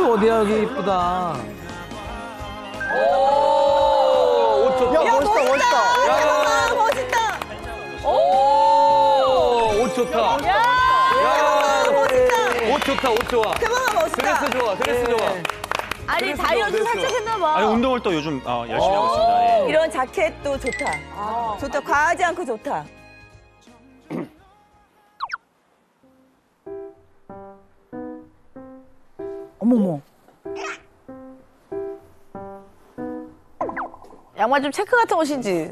어디야, 여기 이쁘다. 오, 옷 좋다. 야, 멋있다. 야, 멋있다. 오, 옷 좋다. 야, 멋있다. 옷 좋다, 옷 좋아. 대박아, 멋있다. 드레스 좋아, 드레스 좋아. 아니 그래서 다이어트 그래서. 살짝 했나봐. 아니 운동을 또 요즘 열심히 하고 있습니다. 예. 이런 자켓도 좋다. 좋다. 과하지 않고 좋다. 어머머. 양말 좀 체크 같은 거 신지.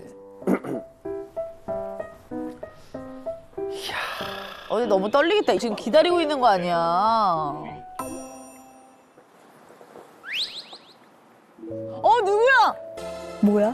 어제 너무 떨리겠다. 지금 기다리고 있는 거 아니야. 누구야? 뭐야?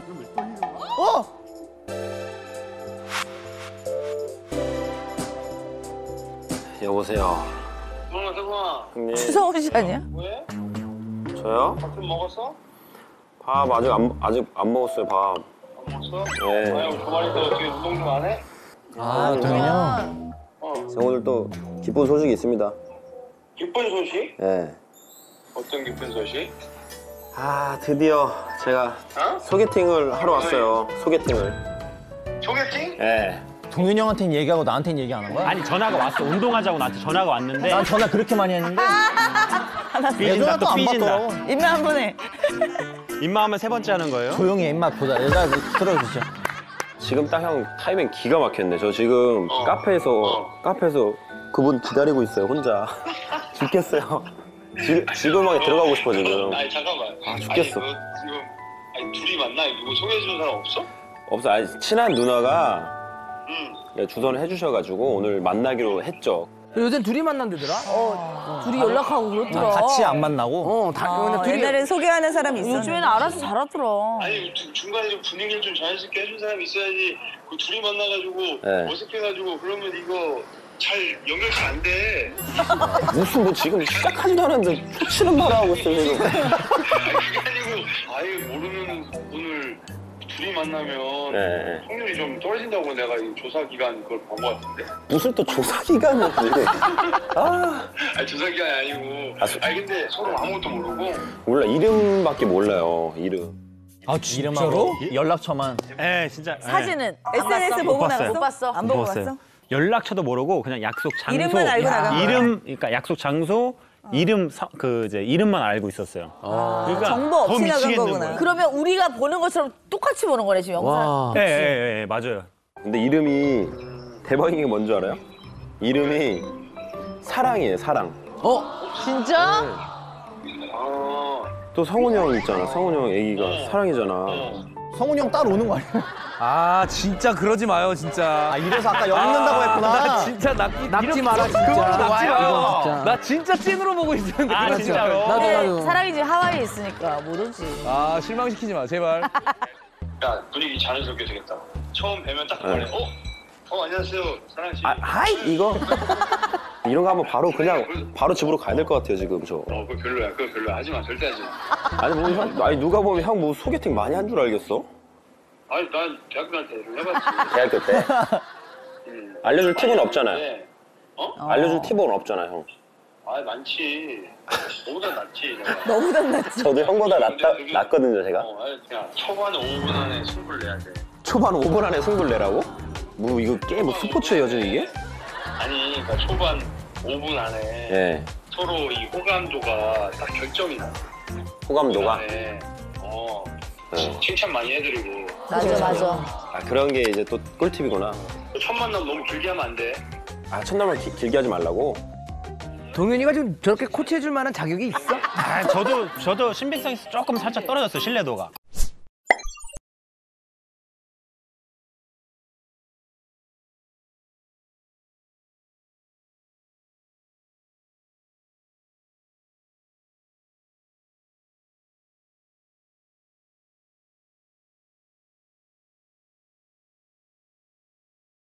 여보세요. 성아, 형님. 추성훈 씨 아니야? 왜? 저요? 밥 좀 먹었어? 밥 아직 안 먹었어요, 밥. 안 먹었어? 네. 아유, 주말인데 어떻게 운동 좀 안 해? 아, 동현이 제가 오늘 또 기쁜 소식이 있습니다. 기쁜 소식? 예. 어떤 기쁜 소식? 아, 드디어 제가 어? 소개팅을 하러 왔어요. 소개팅을. 소개팅? 예. 동현이 형한테는 얘기하고 나한테는 얘기 안 한 거야? 아니 전화가 왔어. 운동하자고 나한테 전화가 왔는데 난 전화 그렇게 많이 했는데. 삐진다 또 삐진다. 인명 한 번에. 입마하면 세 번째 하는 거예요? 조용히 입맛 보자. 여자 들어주죠. 지금 딱 형 타이밍 기가 막혔네. 저 지금 카페에서 그분 기다리고 있어요, 혼자. 죽겠어요. 지금하게 들어가고 싶어, 지금. 아니, 잠깐만. 아, 죽겠어. 아니, 너 지금 둘이 만나? 누구 소개해주는 사람 없어? 없어. 아니, 친한 누나가 응. 주선을 해주셔가지고 오늘 만나기로 했죠. 요새 둘이 만난대더라? 둘이 연락하고 그러더라. 같이 안 만나고? 그냥 둘이. 옛날엔 소개하는 사람이 있어. 요즘에는 알아서 잘하더라. 아니, 중간에 좀 분위기를 좀 자연스럽게 해준 사람이 있어야지. 그 둘이 만나가지고 네. 어색해가지고 그러면 이거 잘 연결 잘 안 돼. 무슨 뭐 지금 시작하지도 않았는데 치는 말을 하고 있어요, 지금. 아니, 그게 아니고 아예 모르는 오늘 둘이 만나면 네. 확률이 좀 떨어진다고 내가 이 조사 기간 그걸 본 것 같은데? 무슨 또 조사 기간이지. 아니 조사 기간이 아니고. 아, 아니 근데 서로 아무것도 모르고. 몰라, 이름밖에 몰라요, 이름. 아, 진짜로? 연락처만. 예, 진짜. 예. 사진은 SNS 못 보고 봤어요. 나갔어? 못 봤어. 안 보고 봤어요. 갔어? 연락처도 모르고 그냥 약속 장소. 이름만 알고 나간 거야? 그러니까 약속 장소, 이름만 알고 있었어요. 그러니까 정보 더 없이 나간 미치겠는 거구나. 거예요. 그러면 우리가 보는 것처럼 똑같이 보는 거네 지금 영상. 와. 예, 맞아요. 근데 이름이 대박인 게 뭔지 알아요? 이름이 사랑이에요, 사랑. 진짜? 아. 또 성훈이 형 있잖아. 성훈이 형 애기가 사랑이잖아. 성훈이 형 따로 오는 거 아니야? 아 진짜 그러지 마요 진짜. 아, 이래서 아까 엮는다고 했구나. 나 진짜 납지 마라 진짜. 그거는 납지 와요. 마요. 진짜. 나 진짜 찐으로 보고 있었는데. 아, 그거 진짜로? 나도. 사랑이 지금 하와이에 있으니까 모르지. 아 실망시키지 마 제발. 야 분위기 자연스럽게 되겠다. 처음 뵈면 딱 말해. 안녕하세요 사랑 씨. 하이 이거 이런 거 하면 바로 집으로 가야 될 것 같아요, 지금 저. 그거 별로야. 그거 별로야. 하지 마. 절대 하지 마. 아니 뭐 아니 누가 보면 형 뭐 소개팅 많이 한 줄 알겠어? 아니 난 대학교 때 좀 해봤지. 대학교 때. 알려줄 팁은 없잖아요. 네. 알려줄 팁은 없잖아, 형. 아 많지. 너보다 낫지. 내가. 너보다 낫지. 저도 형보다 낫거든요, 제가. 아니, 그냥 초반에 5분 안에 승부를 내야 돼. 초반 5분 안에 승부를 내라고? 뭐 이거 게임 뭐 스포츠예요, 지금 이게? 아니 그러니까 초반 5분 안에 예. 서로 이 호감도가 딱 결정이 나. 호감도가. 안에 네. 칭찬 많이 해드리고. 맞아. 아, 그런 게 이제 또 꿀팁이구나. 첫 만남 너무 길게 하면 안 돼. 아, 첫날만 길게 하지 말라고? 동현이가 좀 저렇게 코치해줄 만한 자격이 있어? 저도 신빙성이 조금 살짝 떨어졌어요, 신뢰도가.